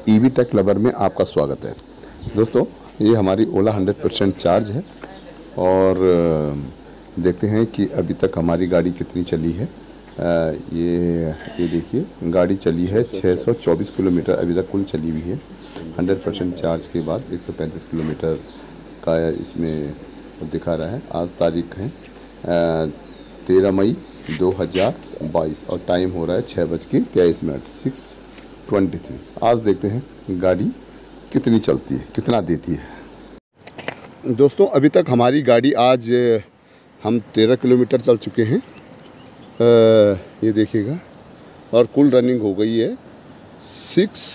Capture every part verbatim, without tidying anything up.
EV take lover में आपका स्वागत है। दोस्तों, ये हमारी ओला हंड्रेड परसेंट चार्ज है और देखते हैं कि अभी तक हमारी गाड़ी कितनी चली है। ये ये देखिए, गाड़ी चली है छह सौ चौबीस किलोमीटर अभी तक कुल चली हुई है। हंड्रेड परसेंट चार्ज के बाद एक सौ पैंतीस किलोमीटर का इसमें दिखा रहा है। आज तारीख है तेरह मई दो हज़ार बाईस और टाइम हो रहा है छः बज के तेईस मिनट सिक्स ट्वेंटी थ्री। आज देखते हैं गाड़ी कितनी चलती है, कितना देती है। दोस्तों, अभी तक हमारी गाड़ी आज हम तेरह किलोमीटर चल चुके हैं। आ, ये देखिएगा, और कुल रनिंग हो गई है सिक्स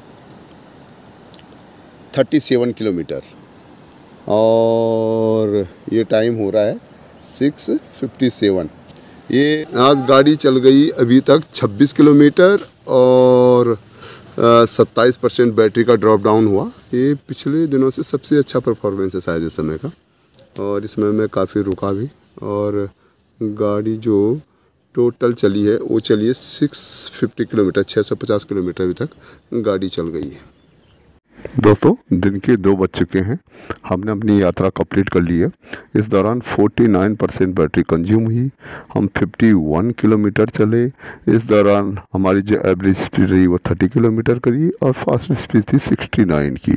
थर्टी सेवन किलोमीटर और ये टाइम हो रहा है सिक्स फिफ्टी सेवन। ये आज गाड़ी चल गई अभी तक छब्बीस किलोमीटर और सत्ताईस परसेंट बैटरी का ड्रॉप डाउन हुआ। ये पिछले दिनों से सबसे अच्छा परफॉर्मेंस है शायद इस समय का, और इसमें मैं काफ़ी रुका भी। और गाड़ी जो टोटल चली है वो चली है सिक्स फिफ्टी किलोमीटर, छः सौ पचास किलोमीटर अभी तक गाड़ी चल गई है। दोस्तों, दिन के दो बज चुके हैं, हमने अपनी यात्रा कंप्लीट कर ली है। इस दौरान उनचास परसेंट बैटरी कंज्यूम हुई, हम इक्यावन किलोमीटर चले। इस दौरान हमारी जो एवरेज स्पीड रही वो तीस किलोमीटर करी और फास्ट स्पीड थी उनहत्तर की।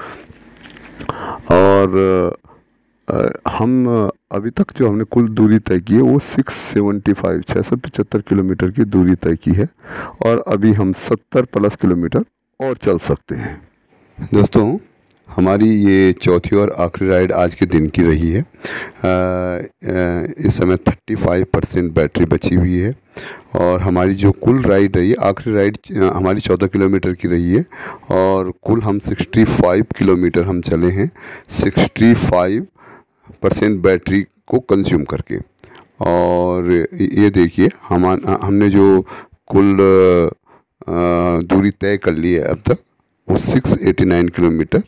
और हम अभी तक जो हमने कुल दूरी तय की है वो छह सौ पचहत्तर छः सौ पचहत्तर किलोमीटर की दूरी तय की है और अभी हम सत्तर प्लस किलोमीटर और चल सकते हैं। दोस्तों, हमारी ये चौथी और आखिरी राइड आज के दिन की रही है। आ, आ, इस समय पैंतीस परसेंट बैटरी बची हुई है और हमारी जो कुल राइड रही है, आखिरी राइड हमारी चौदह किलोमीटर की रही है और कुल हम पैंसठ किलोमीटर हम चले हैं पैंसठ परसेंट बैटरी को कंज्यूम करके। और ये देखिए, हम हमने जो कुल दूरी तय कर ली है अब तक वो छह सौ नवासी किलोमीटर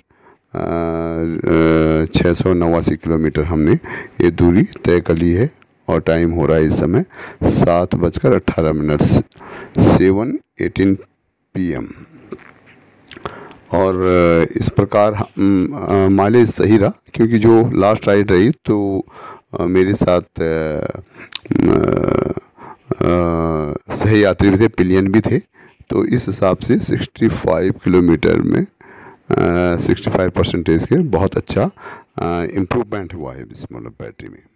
छः सौ नवासी किलोमीटर हमने ये दूरी तय कर ली है और टाइम हो रहा है इस समय सात बजकर अट्ठारह minute seven eighteen P M. और इस प्रकार माइलेज सही रहा, क्योंकि जो लास्ट राइड रही तो मेरे साथ सही यात्री भी थे, पिलियन भी थे, तो इस हिसाब से पैंसठ किलोमीटर में पैंसठ परसेंटेज के बहुत अच्छा इम्प्रूवमेंट हुआ है इस मतलब बैटरी में।